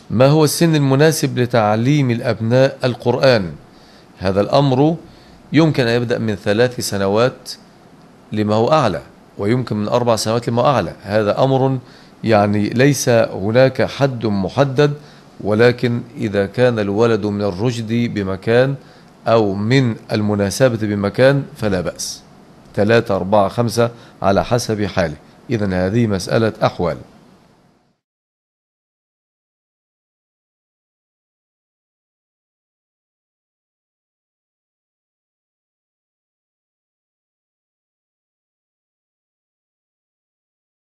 ما هو السن المناسب لتعليم الأبناء القرآن؟ هذا الأمر يمكن أن يبدأ من 3 سنوات لما هو أعلى، ويمكن من 4 سنوات لما هو أعلى. هذا أمر يعني ليس هناك حد محدد، ولكن إذا كان الولد من الرشد بمكان أو من المناسبة بمكان فلا بأس. 3 4 5 على حسب حاله. إذن هذه مسألة أحوال.